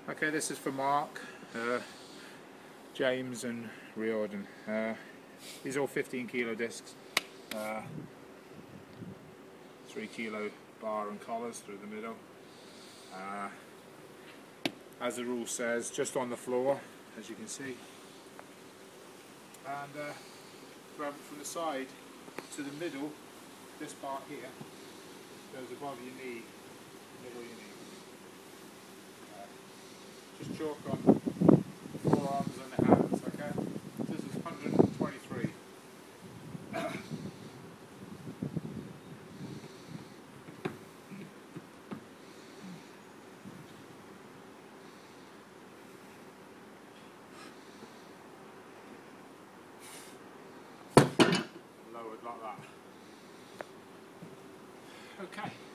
Okay, this is for Mark, James and Riordan. These are all 15 kilo discs. 3 kilo bar and collars through the middle. As the rule says, just on the floor, as you can see. And grab it from the side to the middle. This part here goes above your knee, middle of your knee. Just chalk on the forearms and the hands, okay? This is 123. Lowered like that. Okay.